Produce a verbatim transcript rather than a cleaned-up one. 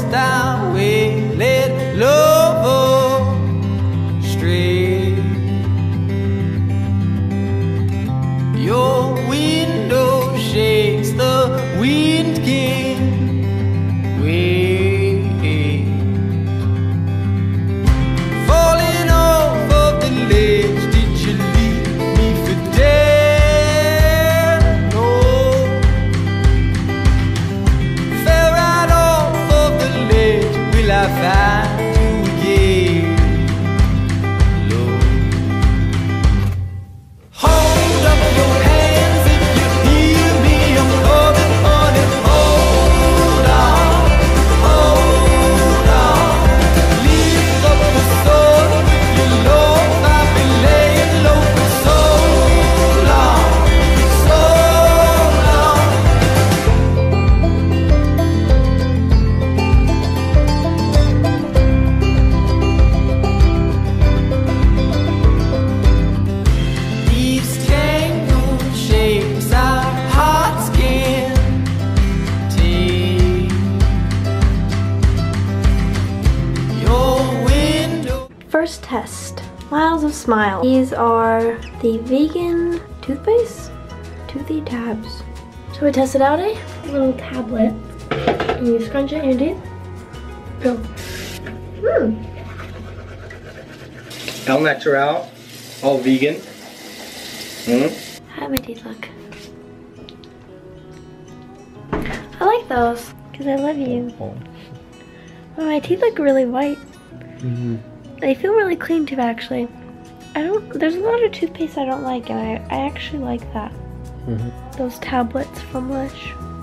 lost our way, let love astray. Your window shakes, the wind can wait. Falling off of the ledge, did you leave me for dead? No. Fell right off of the ledge, will I find you again? Lord, hold up your hands if you hear me, I'm coming, honey. Hold on, hold on. Lift up the soul with your love. I've been laying low for so long, so long. These tangled shapes our hearts can take. Your window. First test, Miles of Smile. These are the vegan toothpaste, Toothy Tabs. So we tested out a little tablet, and you scrunch it in your teeth. Go. Hmm. All natural, all vegan. Mm. How do my teeth look? I like those, because I love you. Oh. Well, my teeth look really white. Mm-hmm. They feel really clean too, actually. I don't, there's a lot of toothpaste I don't like, and I, I actually like that. Mm-hmm. Those tablets from Lush.